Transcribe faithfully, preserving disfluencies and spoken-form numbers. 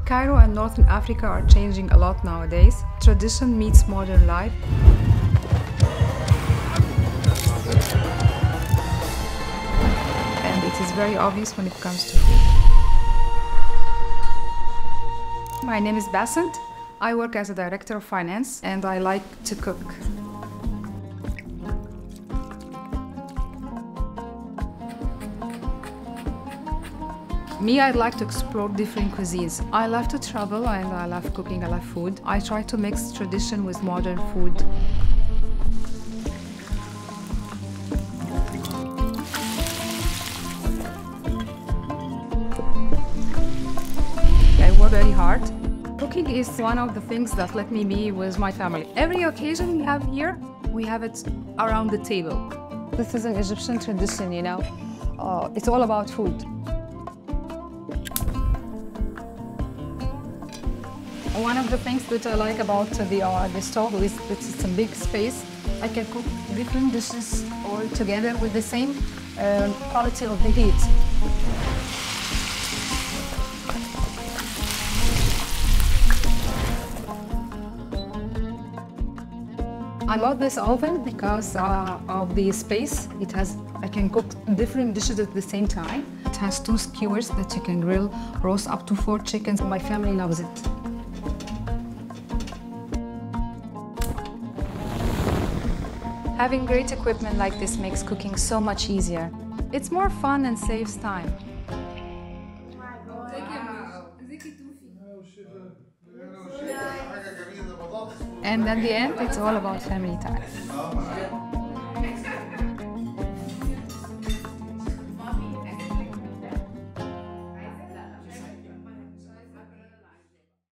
Cairo and Northern Africa are changing a lot nowadays. Tradition meets modern life. And it is very obvious when it comes to food. My name is Basant. I work as a director of finance and I like to cook. Me, I'd like to explore different cuisines. I love to travel and I love cooking, I love food. I try to mix tradition with modern food. I work very hard. Cooking is one of the things that let me be with my family. Every occasion we have here, we have it around the table. This is an Egyptian tradition, you know. Uh, it's all about food. One of the things that I like about the, uh, the stove is that it's a big space. I can cook different dishes all together with the same uh, quality of the heat. I love this oven because uh, of the space. It has, I can cook different dishes at the same time. It has two skewers that you can grill, roast up to four chickens. My family loves it. Having great equipment like this makes cooking so much easier. It's more fun and saves time. And at the end, it's all about family time.